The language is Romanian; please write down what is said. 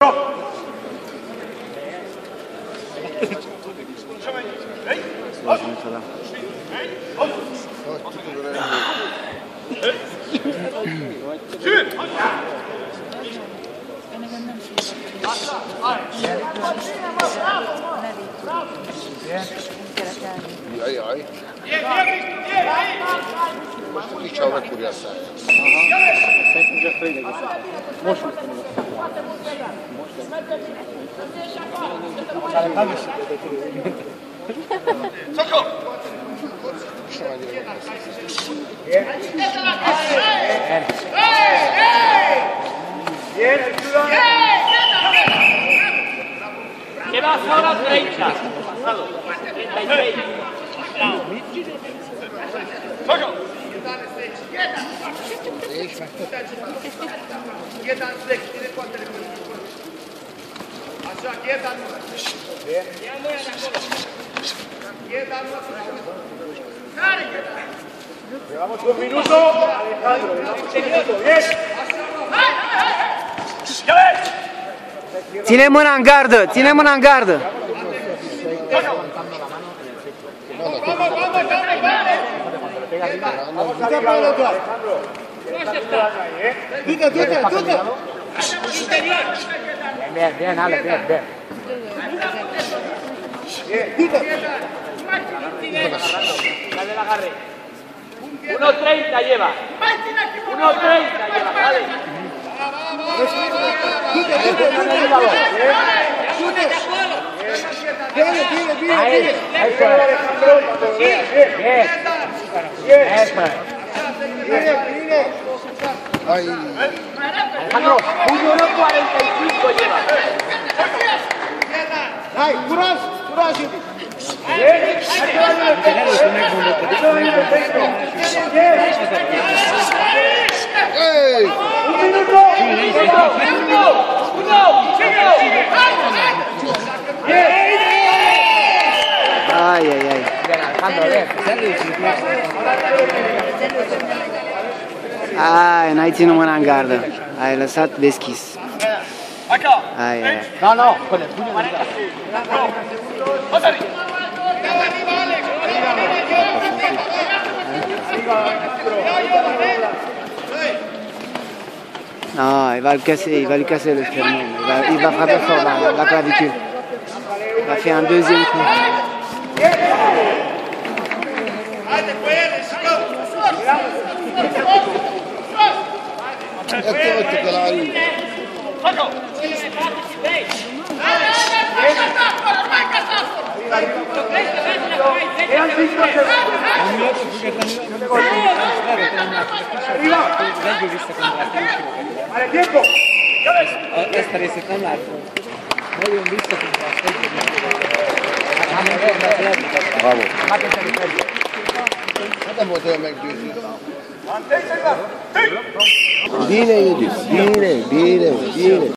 Jaj. Most ki csal megfúrja a szát. Szerintem csak fölidegezett. Most mondtam Szakó! Most nem annyira ¿Qué vas ahora a 30? Pasado. 36. és megtett. Llevamos un minuto, Alejandro, llevamos un minuto, bien. Ține mâna în gardă, ține mâna în gardă. Bien, bien, Ale, bien, bien. Dale el agarre. 1.30 lleva. 1.30 lleva, vale. Ay. Alejandro, 1.45 lleva. Ay, curaj, curaj. Hey! Ai, ai, ai. Ai, n-ai ținut mâna în gardă. Ai lăsat deschis. Ai, ai. No, no, con el puño. Non, il va lui casser le sternum. Il va frapper fort la clavicule. Il va faire un deuxième coup. Vale, tiempo. Esta receta larga. Muy bien visto. Bravo. Nem volt olyan meggyőző. Bine, Judit, bine.